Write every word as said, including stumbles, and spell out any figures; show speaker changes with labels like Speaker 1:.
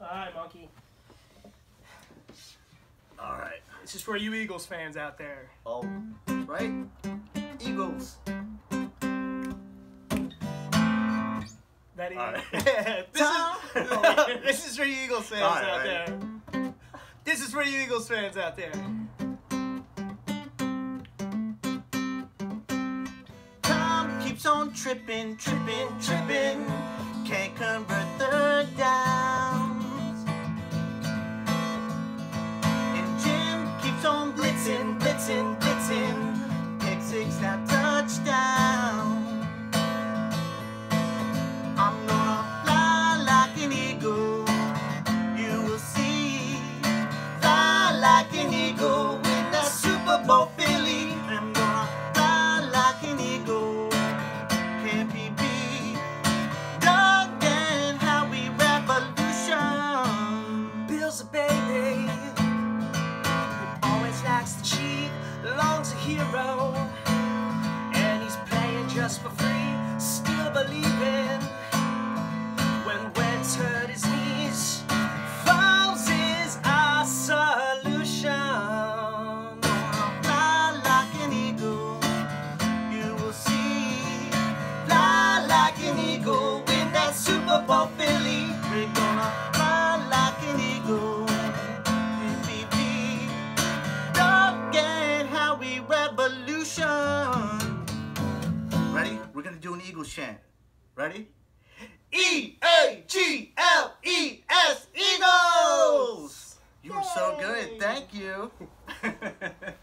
Speaker 1: Alright, monkey.
Speaker 2: Alright.
Speaker 1: This is for you Eagles fans out there.
Speaker 2: Oh, right? Eagles.
Speaker 1: That Eagle.
Speaker 2: Right.
Speaker 1: this, is, this is for you Eagles fans
Speaker 2: right,
Speaker 1: out
Speaker 2: right.
Speaker 1: there. This is for you Eagles fans out there.
Speaker 2: Time keeps on tripping, tripping, tripping. Can't convert third downs. And Jim keeps on blitzing, blitzing, blitzing. Pick six, now touchdown. I'm gonna fly like an eagle. You will see. Fly like an eagle. Win that Super Bowl Philly. I'm gonna fly like an eagle. Can't be beat. Doug and Howie revolution.
Speaker 1: Bill's a baby who always likes to cheat. Long's a hero, and he's playing just for free. Still believing when Wentz hurt his knees. Foles is our solution.
Speaker 2: Fly like an eagle. You will see. Fly like an eagle. Win that Super Bowl Philly. We're gonna fly like an eagle. M V P. Doug and Howie revolution. Ready? We're gonna do an Eagles chant. Ready? E A G L E S Eagles! You were so good. Thank you.